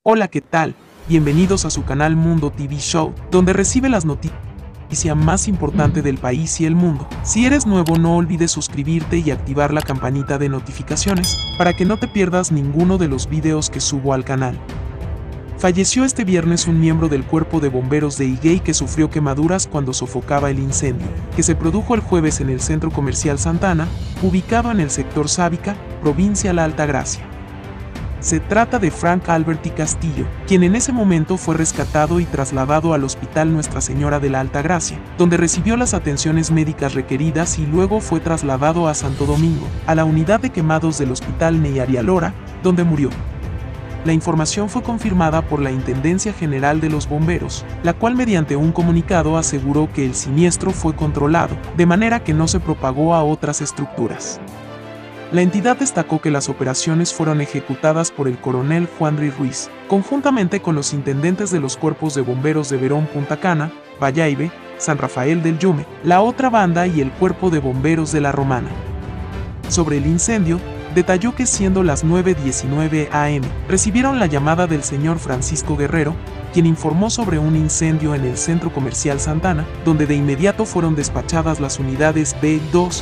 Hola, ¿qué tal? Bienvenidos a su canal Mundo TV Show, donde recibe las noticias más importante del país y el mundo. Si eres nuevo, no olvides suscribirte y activar la campanita de notificaciones para que no te pierdas ninguno de los videos que subo al canal. Falleció este viernes un miembro del cuerpo de bomberos de Higüey que sufrió quemaduras cuando sofocaba el incendio, que se produjo el jueves en el centro comercial Santana, ubicado en el sector Sábica, provincia La Altagracia. Se trata de Frank Alberti Castillo, quien en ese momento fue rescatado y trasladado al Hospital Nuestra Señora de la Altagracia, donde recibió las atenciones médicas requeridas y luego fue trasladado a Santo Domingo, a la unidad de quemados del Hospital Ney Arias, donde murió. La información fue confirmada por la Intendencia General de los Bomberos, la cual mediante un comunicado aseguró que el siniestro fue controlado, de manera que no se propagó a otras estructuras. La entidad destacó que las operaciones fueron ejecutadas por el coronel Juan Ruiz, conjuntamente con los intendentes de los cuerpos de bomberos de Verón Punta Cana, Bayaibe, San Rafael del Yume, La Otra Banda y el cuerpo de bomberos de La Romana. Sobre el incendio, detalló que siendo las 9:19 am, recibieron la llamada del señor Francisco Guerrero, quien informó sobre un incendio en el centro comercial Santana, donde de inmediato fueron despachadas las unidades B2,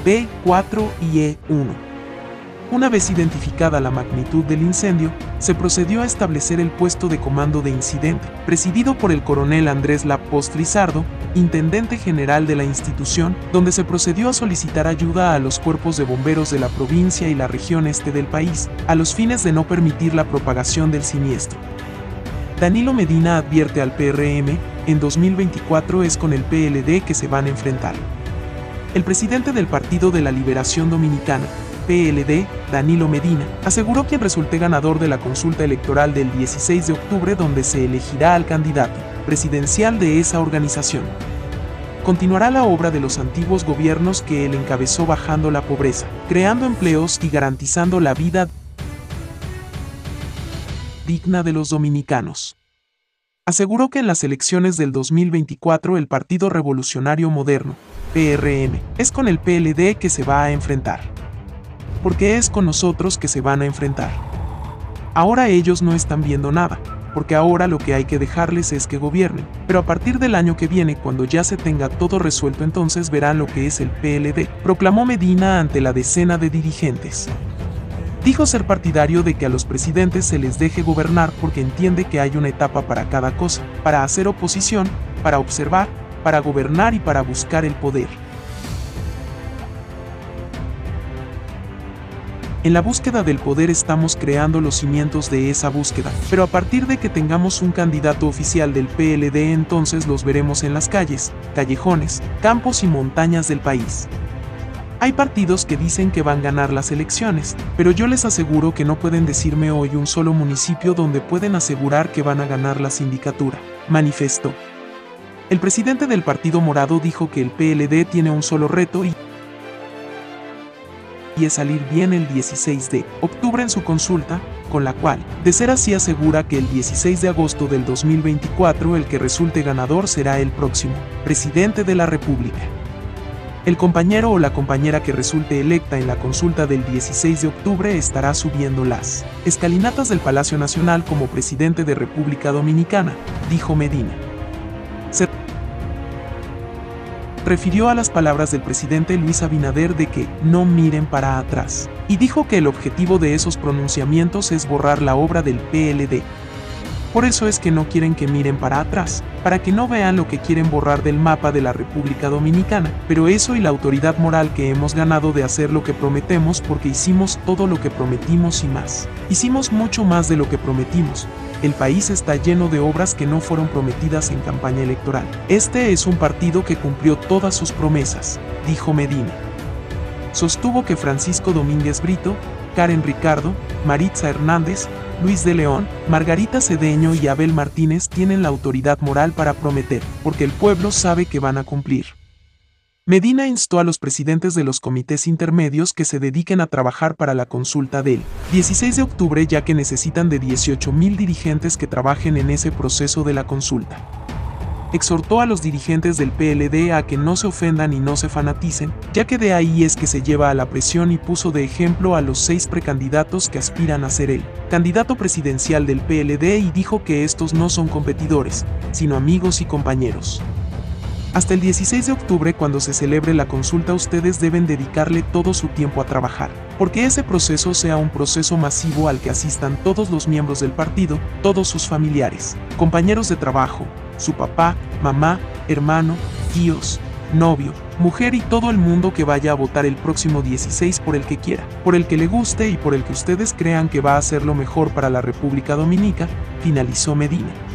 B4 y E1. Una vez identificada la magnitud del incendio, se procedió a establecer el puesto de comando de incidente, presidido por el coronel Andrés Lapost Lizardo, intendente general de la institución, donde se procedió a solicitar ayuda a los cuerpos de bomberos de la provincia y la región este del país, a los fines de no permitir la propagación del siniestro. Danilo Medina advierte al PRM, en 2024 es con el PLD que se van a enfrentar. El presidente del Partido de la Liberación Dominicana, PLD, Danilo Medina, aseguró quien resulte ganador de la consulta electoral del 16 de octubre donde se elegirá al candidato presidencial de esa organización. Continuará la obra de los antiguos gobiernos que él encabezó bajando la pobreza, creando empleos y garantizando la vida digna de los dominicanos. Aseguró que en las elecciones del 2024 el Partido Revolucionario Moderno, PRM, es con el PLD que se va a enfrentar. Porque es con nosotros que se van a enfrentar. Ahora ellos no están viendo nada, porque ahora lo que hay que dejarles es que gobiernen, pero a partir del año que viene, cuando ya se tenga todo resuelto, entonces verán lo que es el PLD, proclamó Medina ante la decena de dirigentes. Dijo ser partidario de que a los presidentes se les deje gobernar porque entiende que hay una etapa para cada cosa, para hacer oposición, para observar, para gobernar y para buscar el poder. En la búsqueda del poder estamos creando los cimientos de esa búsqueda, pero a partir de que tengamos un candidato oficial del PLD entonces los veremos en las calles, callejones, campos y montañas del país. Hay partidos que dicen que van a ganar las elecciones, pero yo les aseguro que no pueden decirme hoy un solo municipio donde pueden asegurar que van a ganar la sindicatura, manifestó. El presidente del Partido Morado dijo que el PLD tiene un solo reto y es salir bien el 16 de octubre en su consulta, con la cual, de ser así, asegura que el 16 de agosto del 2024 el que resulte ganador será el próximo presidente de la República. El compañero o la compañera que resulte electa en la consulta del 16 de octubre estará subiendo las escalinatas del Palacio Nacional como presidente de República Dominicana, dijo Medina. Se refirió a las palabras del presidente Luis Abinader de que no miren para atrás, y dijo que el objetivo de esos pronunciamientos es borrar la obra del PLD. Por eso es que no quieren que miren para atrás, para que no vean lo que quieren borrar del mapa de la República Dominicana, pero eso y la autoridad moral que hemos ganado de hacer lo que prometemos porque hicimos todo lo que prometimos y más. Hicimos mucho más de lo que prometimos. El país está lleno de obras que no fueron prometidas en campaña electoral. Este es un partido que cumplió todas sus promesas, dijo Medina. Sostuvo que Francisco Domínguez Brito, Karen Ricardo, Maritza Hernández, Luis de León, Margarita Cedeño y Abel Martínez tienen la autoridad moral para prometer, porque el pueblo sabe que van a cumplir. Medina instó a los presidentes de los comités intermedios que se dediquen a trabajar para la consulta del 16 de octubre ya que necesitan de 18,000 dirigentes que trabajen en ese proceso de la consulta. Exhortó a los dirigentes del PLD a que no se ofendan y no se fanaticen, ya que de ahí es que se lleva a la presión, y puso de ejemplo a los 6 precandidatos que aspiran a ser el candidato presidencial del PLD, y dijo que estos no son competidores, sino amigos y compañeros. Hasta el 16 de octubre, cuando se celebre la consulta, ustedes deben dedicarle todo su tiempo a trabajar, porque ese proceso sea un proceso masivo al que asistan todos los miembros del partido, todos sus familiares, compañeros de trabajo, su papá, mamá, hermano, tíos, novio, mujer y todo el mundo que vaya a votar el próximo 16 por el que quiera, por el que le guste y por el que ustedes crean que va a ser lo mejor para la República Dominicana, finalizó Medina.